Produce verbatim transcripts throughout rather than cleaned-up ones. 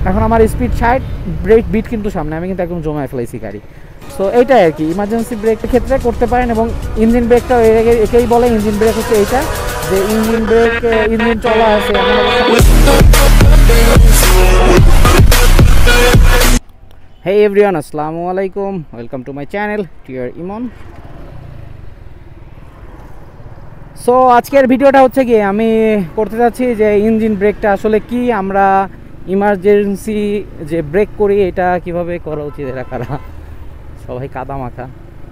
এখন আমার স্পিড ষাট, ব্রেক বিট কিন্তু সামনে, আমি কিন্তু একদম জমায় ফেলাইছি গাড়ি। সো এইটাই আর কি ইমার্জেন্সি ব্রেকের ক্ষেত্রে করতে পারেন। এবং ইঞ্জিন ব্রেকটাও একেই বলে, ইঞ্জিন ব্রেক হচ্ছে এইটা যে ইঞ্জিন ব্রেক ইঞ্জিন চলা আছে। হেই এভরিওয়ান, আসসালামু আলাইকুম, ওয়েলকাম টু মাই চ্যানেল টিয়ার ইমন। সো আজকের ভিডিওটা হচ্ছে কি, আমি করতে যাচ্ছি যে ইঞ্জিন ব্রেকটা আসলে কি, আমরা ইমার্জেন্সি যে ব্রেক করি এটা কিভাবে করা উচিত। এরা কারা সবাই কাদা মাখা,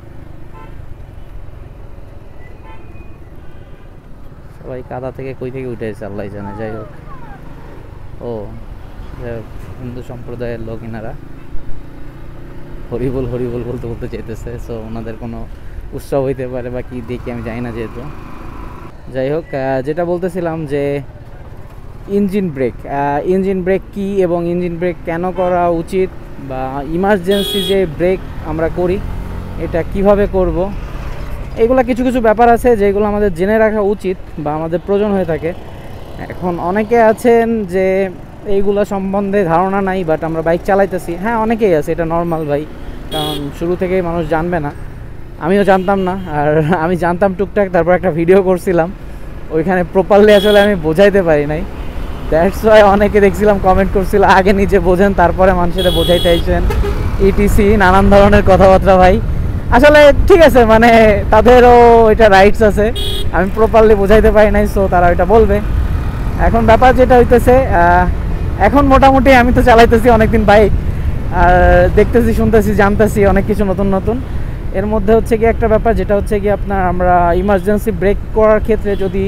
সবাই কাদা থেকে কই থেকে উঠে এসে আল্লাহ জানে। যাই হোক, ও হিন্দু সম্প্রদায়ের লোক, ইনারা হরিবল হরিবল বলতে বলতে চাইতেছে। সো ওনাদের কোনো উৎসব হইতে পারে বা কি দেখি আমি জানি না যেহেতু। যাই হোক, যেটা বলতেছিলাম যে ইঞ্জিন ব্রেক, ইঞ্জিন ব্রেক কি এবং ইঞ্জিন ব্রেক কেন করা উচিত, বা ইমার্জেন্সি যে ব্রেক আমরা করি এটা কিভাবে করব, এগুলা কিছু কিছু ব্যাপার আছে যেগুলো আমাদের জেনে রাখা উচিত বা আমাদের প্রয়োজন হয়ে থাকে। এখন অনেকে আছেন যে এইগুলো সম্বন্ধে ধারণা নাই, বাট আমরা বাইক চালাইতেছি। হ্যাঁ, অনেকেই আছে, এটা নর্মাল ভাই, কারণ শুরু থেকেই মানুষ জানবে না। আমিও জানতাম না, আর আমি জানতাম টুকটাক, তারপর একটা ভিডিও করছিলাম, ওইখানে প্রপারলি আসলে আমি বোঝাইতে পারি নাই। দ্যাটস ওয়াই অনেকে দেখছিলাম কমেন্ট করছিল আগে নিজে বোঝেন তারপরে মানুষের বোঝাইতে আইছেন, ইটিসি নানান ধরনের কথাবার্তা। ভাই আসলে ঠিক আছে, মানে তাদেরও এটা রাইটস আছে, আমি প্রপারলি বোঝাইতে পারি নাই, সো তারা ওইটা বলবে। এখন ব্যাপার যেটা হইতেছে, এখন মোটামুটি আমি তো চালাইতেছি অনেকদিন বাইক, আর দেখতেছি, শুনতেছি, জানতেছি অনেক কিছু নতুন নতুন। এর মধ্যে হচ্ছে কি একটা ব্যাপার যেটা হচ্ছে কি, আপনার আমরা ইমার্জেন্সি ব্রেক করার ক্ষেত্রে যদি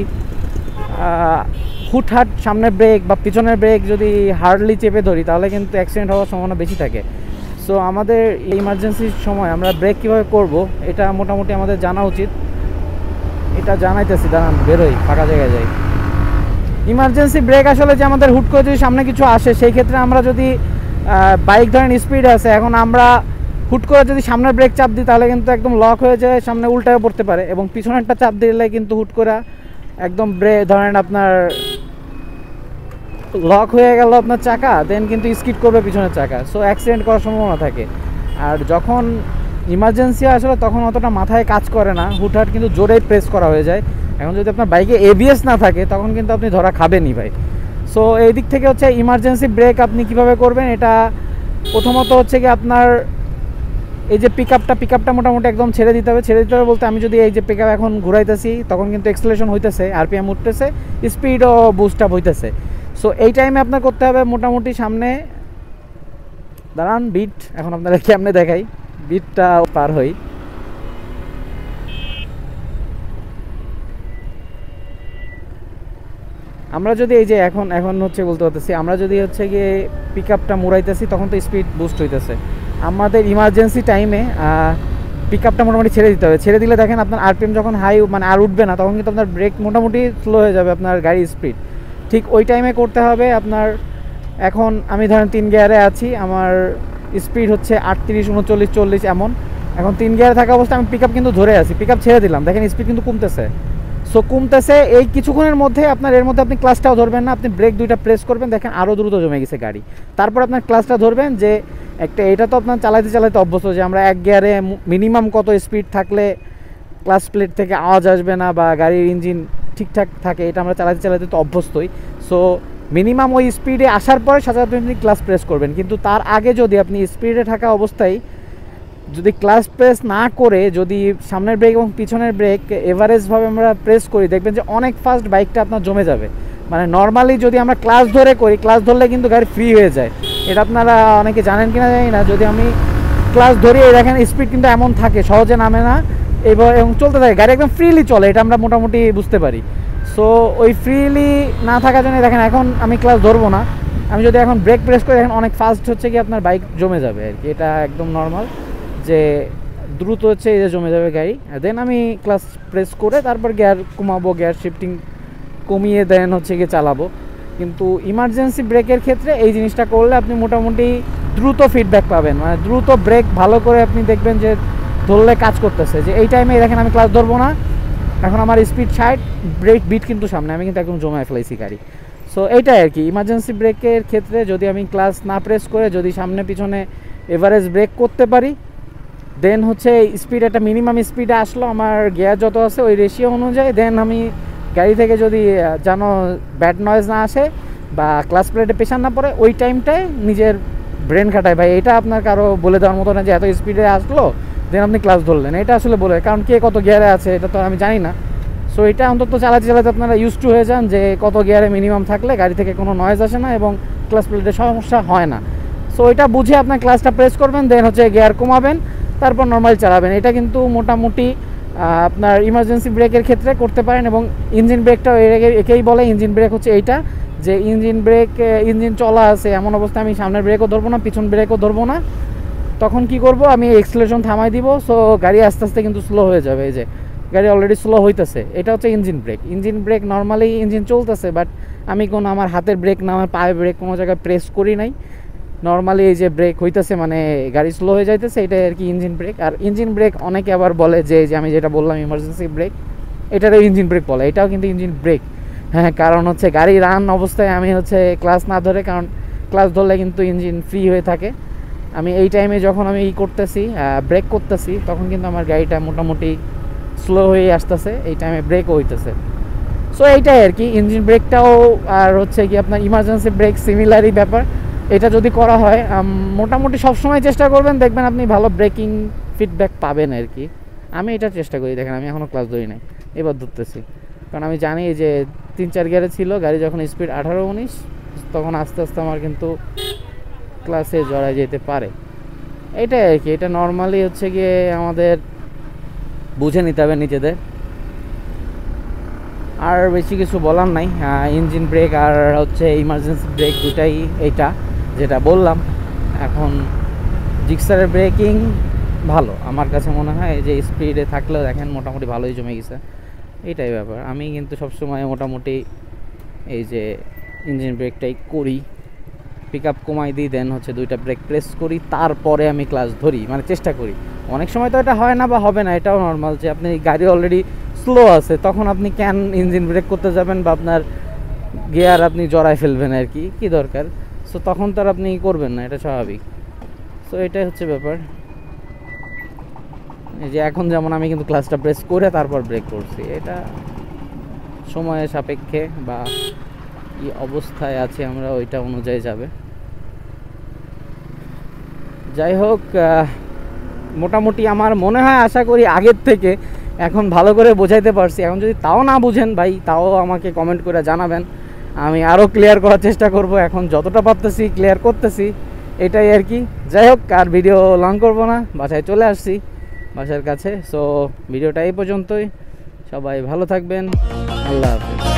হুটহাট সামনের ব্রেক বা পিছনের ব্রেক যদি হার্ডলি চেপে ধরি তাহলে কিন্তু অ্যাক্সিডেন্ট হওয়ার সম্ভাবনা বেশি থাকে। সো আমাদের ইমার্জেন্সির সময় আমরা ব্রেক কীভাবে করব এটা মোটামুটি আমাদের জানা উচিত। এটা জানাইতেছি, দাঁড়ান বেরোই, ফাঁকা জায়গায় যাই। ইমার্জেন্সি ব্রেক আসলে যে আমাদের হুট করে যদি সামনে কিছু আসে, সেই ক্ষেত্রে আমরা যদি বাইক ধরেন স্পিড আছে, এখন আমরা হুট করে যদি সামনের ব্রেক চাপ দিই তাহলে কিন্তু একদম লক হয়ে যায়, সামনে উল্টায় পড়তে পারে। এবং পিছনেরটা চাপ দিলে কিন্তু হুট করে একদম ব্রেক ধরেন আপনার লক হয়ে গেল আপনার চাকা, দেন কিন্তু স্কিড করবে পিছনের চাকা, সো অ্যাক্সিডেন্ট করার সম্ভাবনা থাকে। আর যখন ইমার্জেন্সি আসলে তখন অতটা মাথায় কাজ করে না, হুটহাট কিন্তু জোরেই প্রেস করা হয়ে যায়। এখন যদি আপনার বাইকে এবিএস না থাকে তখন কিন্তু আপনি ধরা খাবেনই ভাই। সো এই দিক থেকে হচ্ছে ইমার্জেন্সি ব্রেক আপনি কিভাবে করবেন, এটা প্রথমত হচ্ছে কি আপনার এই যে পিক আপটা পিক আপটা মোটামুটি একদম ছেড়ে দিতে হবে। ছেড়ে দিতে হবে বলতে, আমি যদি এই যে পিক আপ এখন ঘুরাইতেছি তখন কিন্তু এক্সেলারেশন হইতেছে, আরপিএম উঠতেছে, স্পিডও বুস্ট আপ হইতেছে। সো এই টাইমে আপনার করতে হবে মোটামুটি সামনে দাঁড়ান, বিট এখন আপনাদের কেমনে দেখাই, বিটটা পার হই। আমরা যদি এই যে এখন এখন হচ্ছে বলতে পারতেছি, আমরা যদি হচ্ছে গিয়ে পিক আপটা মুড়াইতেছি তখন তো স্পিড বুস্ট হইতেছে। আমাদের ইমার্জেন্সি টাইমে পিক আপটা মোটামুটি ছেড়ে দিতে হবে। ছেড়ে দিলে দেখেন আপনার আরপিএম যখন হাই মানে আর উঠবে না, তখন কিন্তু আপনার ব্রেক মোটামুটি স্লো হয়ে যাবে আপনার গাড়ির স্পিড। ঠিক ওই টাইমে করতে হবে আপনার। এখন আমি ধরেন তিন গিয়ারে আছি, আমার স্পিড হচ্ছে আটত্রিশ, উনচল্লিশ, চল্লিশ এমন। এখন তিন গিয়ারে থাকা অবস্থায় আমি পিক আপ কিন্তু ধরে আছি, পিক আপ ছেড়ে দিলাম, দেখেন স্পিড কিন্তু কমতেছে। সো কমতেছে, এই কিছুক্ষণের মধ্যে আপনার এর মধ্যে আপনি ক্লাসটাও ধরবেন না, আপনি ব্রেক দুইটা প্রেস করবেন, দেখেন আরও দ্রুত জমে গেছে গাড়ি। তারপর আপনার ক্লাসটা ধরবেন, যে একটা এটা তো আপনার চালাইতে চালাইতে অভ্যস্ত, যে আমরা এক গিয়ারে মিনিমাম কত স্পিড থাকলে ক্লাস প্লেট থেকে আওয়াজ আসবে না বা গাড়ির ইঞ্জিন ঠিকঠাক থাকে, এটা আমরা চালাতে চালাতে তো অভ্যস্তই। সো মিনিমাম ওই স্পিডে আসার পরে সাধারণত আপনি ক্লাস প্রেস করবেন। কিন্তু তার আগে যদি আপনি স্পিডে থাকা অবস্থায় যদি ক্লাস প্রেস না করে যদি সামনের ব্রেক এবং পিছনের ব্রেক এভারেজভাবে আমরা প্রেস করি, দেখবেন যে অনেক ফাস্ট বাইকটা আপনার জমে যাবে। মানে নর্মালি যদি আমরা ক্লাস ধরে করি, ক্লাস ধরলে কিন্তু গাড়ি ফ্রি হয়ে যায়। এটা আপনারা অনেকে জানেন কিনা জানি না, যদি আমি ক্লাস ধরি দেখেন স্পিড কিন্তু এমন থাকে, সহজে নামে না এবার এবং চলতে থাকে, গাড়ি একদম ফ্রিলি চলে, এটা আমরা মোটামুটি বুঝতে পারি। সো ওই ফ্রিলি না থাকার জন্য দেখেন এখন আমি ক্লাস ধরবো না, আমি যদি এখন ব্রেক প্রেস করি দেখেন অনেক ফাস্ট হচ্ছে কি আপনার বাইক জমে যাবে আর কি। এটা একদম নর্মাল যে দ্রুত হচ্ছে এই যে জমে যাবে গাড়ি। দেন আমি ক্লাস প্রেস করে তারপর গিয়ার কমাবো, গিয়ার শিফটিং কমিয়ে দেন হচ্ছে গিয়ে চালাবো। কিন্তু ইমার্জেন্সি ব্রেকের ক্ষেত্রে এই জিনিসটা করলে আপনি মোটামুটি দ্রুত ফিডব্যাক পাবেন, মানে দ্রুত ব্রেক ভালো করে আপনি দেখবেন যে ধরলে কাজ করতেছে। যে এই টাইমে দেখেন আমি ক্লাস ধরবো না, এখন আমার স্পিড ষাট, ব্রেক বিট কিন্তু সামনে, আমি কিন্তু একদম জমায় ফেলাইছি গাড়ি। সো এইটাই আর কি। ইমার্জেন্সি ব্রেকের ক্ষেত্রে যদি আমি ক্লাস না প্রেস করে যদি সামনে পিছনে এভারেজ ব্রেক করতে পারি, দেন হচ্ছে স্পিড একটা মিনিমাম স্পিডে আসলো, আমার গিয়ার যত আছে ওই রেশিও অনুযায়ী, দেন আমি গাড়ি থেকে যদি যেন ব্যাড নয়েজ না আসে বা ক্লাস প্লেটে প্রেশার না পড়ে, ওই টাইমটায় নিজের ব্রেন খাটায় ভাই। এটা আপনার কারো বলে দেওয়ার মতো না যে এত স্পিডে আসলো দেন আপনি ক্লাস ধরলেন, এটা আসলে বলে, কারণ কে কত গিয়ারে আছে এটা তো আমি জানি না। সো এটা অন্তত চালাতে চালাতে আপনারা ইউজ টু হয়ে যান যে কত গিয়ারে মিনিমাম থাকলে গাড়ি থেকে কোনো নয়েজ আসে না এবং ক্লাস প্লেটে সমস্যা হয় না। সো এটা বুঝে আপনার ক্লাসটা প্রেস করবেন, দেন হচ্ছে গিয়ার কমাবেন, তারপর নর্মাল চালাবেন। এটা কিন্তু মোটামুটি আপনার ইমার্জেন্সি ব্রেকের ক্ষেত্রে করতে পারেন। এবং ইঞ্জিন ব্রেকটাও একেই বলে ইঞ্জিন ব্রেক হচ্ছে এইটা, যে ইঞ্জিন ব্রেক ইঞ্জিন চলা আছে এমন অবস্থায় আমি সামনের ব্রেকও ধরবো না, পিছন ব্রেকও ধরবো না। তখন কি করব, আমি এক্সেলারেশন থামাই দিব, সো গাড়ি আস্তে আস্তে কিন্তু স্লো হয়ে যাবে। এই যে গাড়ি অলরেডি স্লো হইতেছে, এটা হচ্ছে engine brake. Engine brake normally engine চলতেছে, বাট আমি কোনো আমার হাতের ব্রেক না আমার পায়ের ব্রেক কোনো জায়গায় প্রেস করি নাই, নর্মালি এই যে ব্রেক হইতেছে মানে গাড়ি স্লো হয়ে যাইতেছে, এটাই আর কি ইঞ্জিন ব্রেক। আর ইঞ্জিন ব্রেক অনেকে আবার বলে যে যে আমি যেটা বললাম ইমার্জেন্সি ব্রেক, এটারও ইঞ্জিন ব্রেক বলে, এটাও কিন্তু ইঞ্জিন ব্রেক। হ্যাঁ, কারণ হচ্ছে গাড়ি রান অবস্থায় আমি হচ্ছে ক্লাস না ধরে, কারণ ক্লাস ধরলে কিন্তু ইঞ্জিন ফ্রি হয়ে থাকে। আমি এই টাইমে যখন আমি ই করতেছি ব্রেক করতেছি তখন কিন্তু আমার গাড়িটা মোটামুটি স্লো হয়ে আসতেছে, এই টাইমে ব্রেকও হইতেছে। সো এইটাই আর কি ইঞ্জিন ব্রেকটাও। আর হচ্ছে কি আপনার ইমার্জেন্সি ব্রেক সিমিলারই ব্যাপার। এটা যদি করা হয় মোটামুটি সবসময় চেষ্টা করবেন, দেখবেন আপনি ভালো ব্রেকিং ফিডব্যাক পাবেন আর কি। আমি এটা চেষ্টা করি, দেখেন আমি এখনও ক্লাস ধরি নাই, এবার ধরতেছি, কারণ আমি জানি যে তিন চার গিয়ারে ছিল গাড়ি, যখন স্পিড আঠারো উনিশ তখন আস্তে আস্তে আমার কিন্তু ক্লাসে জড়ায় যেতে পারে। এইটাই আর কি। এটা নর্মালি হচ্ছে গিয়ে আমাদের বুঝে নিতে হবে নিজেদের, আর বেশি কিছু বলার নাই। ইঞ্জিন ব্রেক আর হচ্ছে ইমার্জেন্সি ব্রেক দুটাই এইটা যেটা বললাম। এখন জিক্সারের ব্রেকিং ভালো আমার কাছে মনে হয়, যে স্পিডে থাকলেও দেখেন মোটামুটি ভালোই জমে গেছে, এইটাই ব্যাপার। আমি কিন্তু সবসময় মোটামুটি এই যে ইঞ্জিন ব্রেকটাই করি, পিক আপ কমাই দিই, দেন হচ্ছে দুইটা ব্রেক প্রেস করি, তারপরে আমি ক্লাস ধরি, মানে চেষ্টা করি। অনেক সময় তো এটা হয় না বা হবে না, এটাও নর্মাল, যে আপনি গাড়ি অলরেডি স্লো আছে তখন আপনি ক্যান ইঞ্জিন ব্রেক করতে যাবেন বা আপনার গিয়ার আপনি জড়ায় ফেলবেন আর কি, কী দরকার। সো তখন তো আর আপনি করবেন না, এটা স্বাভাবিক। সো এটাই হচ্ছে ব্যাপার। এই যে এখন যেমন আমি কিন্তু ক্লাসটা প্রেস করে তারপর ব্রেক করছি, এটা সময়ের সাপেক্ষে বা কি অবস্থায় আছে আমরা ওইটা অনুযায়ী যাবে। যাই হোক, মোটামুটি আমার মনে হয় আশা করি আগের থেকে এখন ভালো করে বোঝাইতে পারছি। এখন যদি তাও না বুঝেন ভাই, তাও আমাকে কমেন্ট করে জানাবেন, আমি আরও ক্লিয়ার করার চেষ্টা করব। এখন যতটা পারতেছি ক্লিয়ার করতেছি, এটাই আর কি। যাই হোক, আর ভিডিও লং করব না, বাসায় চলে আসছি বাসার কাছে। সো ভিডিওটা এই পর্যন্তই, সবাই ভালো থাকবেন, আল্লাহ হাফেজ।